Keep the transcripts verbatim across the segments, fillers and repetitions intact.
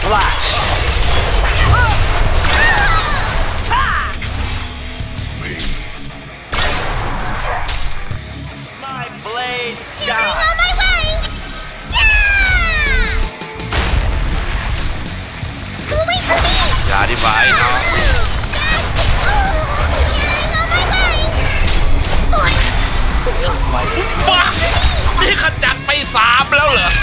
slash. My blades die. On my way. Yeah! Wait for me. อย่าอธิบายเนาะ บ้านี่ขจัดไปสามแล้วเหรอ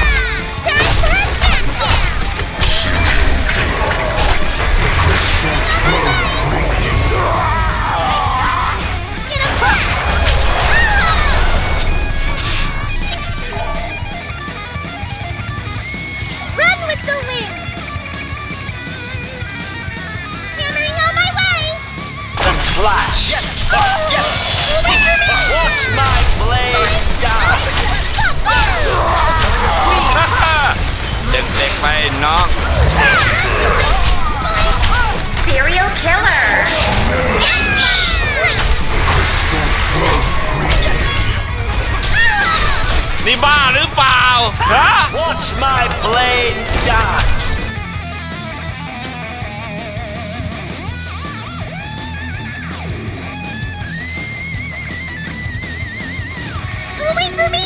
Run with the wind. Hammering on my way. Then slash. Yes. Yes. Wait for me. Watch my blade die. เด็กๆไปน้อง Serial killer. นี่บ้าหรือเปล่าฮะ Watch my blade die. Wait for me.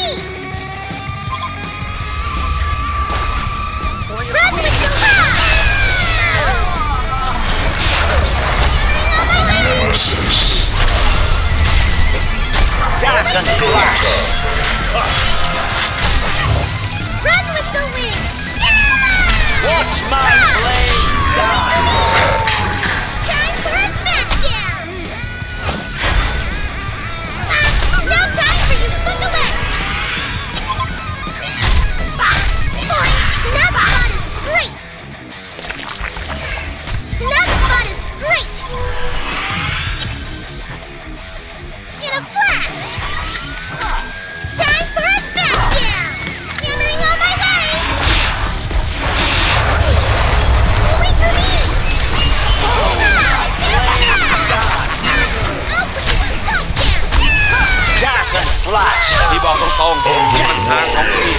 Run with the wind. Dash and slash. Run with the wind. Watch my blade die. Time for a smackdown. No time for you to look away. That spot is great. That spot is great. In a flash. Time for a smackdown. Hammering on my way. Wait for me. Dash and slash. ที่บอกตรงๆมันทางของพี่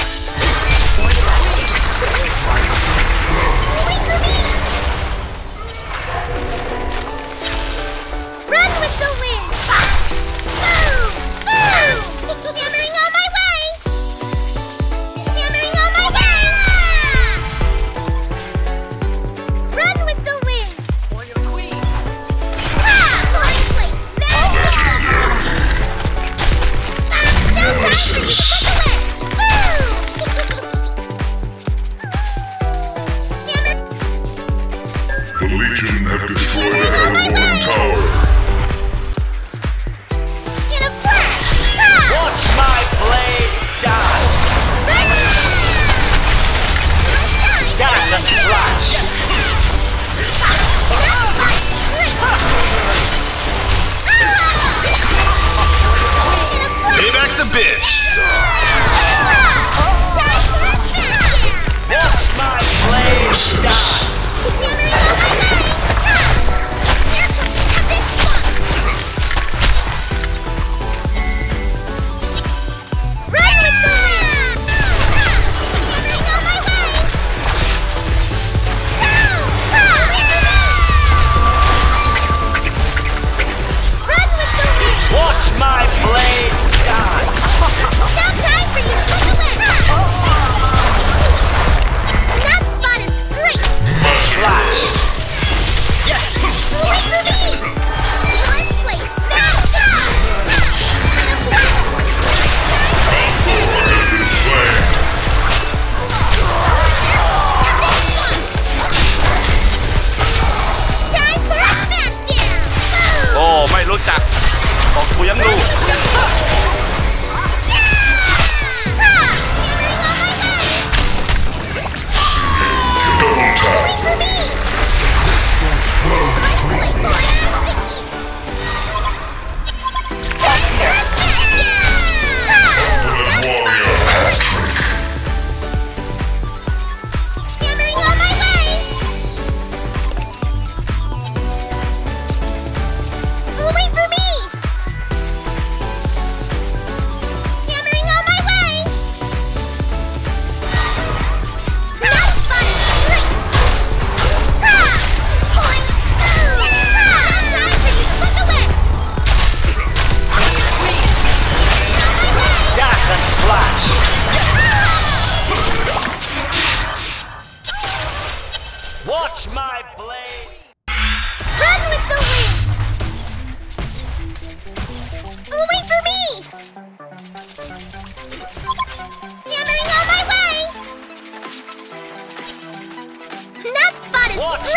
Run with the wind. Boom! Boom! Hammering on my way. Hammering on my way. Run with the wind. For your queen. Ah! Point place. Back. Ah, no time for you to look away. Boom!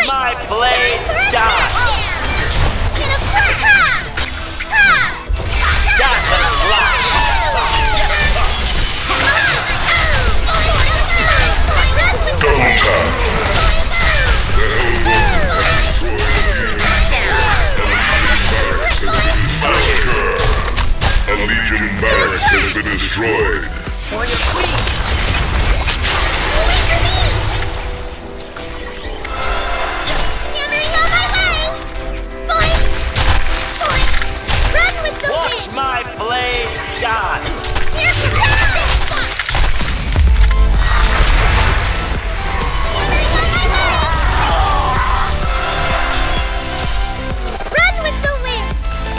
my blade die! In a flash! Dash and slash! Double tap. A Legion barracks has been destroyed. For your queen. Hammering on my way! Boing! Boing! Run with the Watch wind! my blade die! Here she comes! Hammering on my way! Run with the wind!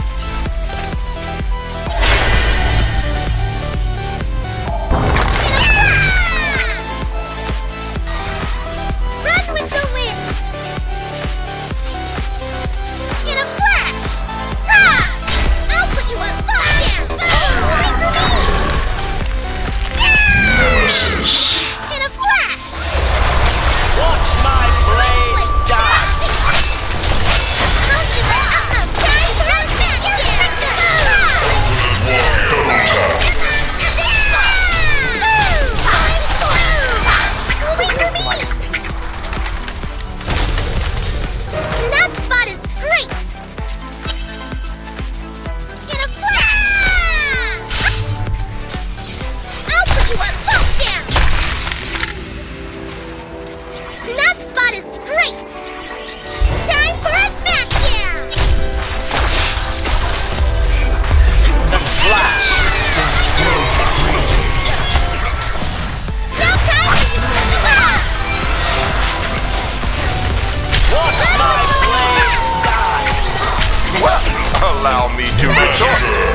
Run with the wind! In a flash! Ah! I'll put you on lockdown! Wait for me! Nemesis. In a flash! Watch my blade die! Don't you let up no time for us back here! Double tap. Wait for me! That spot is great! In a flash! I'll put you on lockdown! That spot is great! Time for a smackdown! The slash! Now time to ah! Watch my blade die! Allow me to rejoice.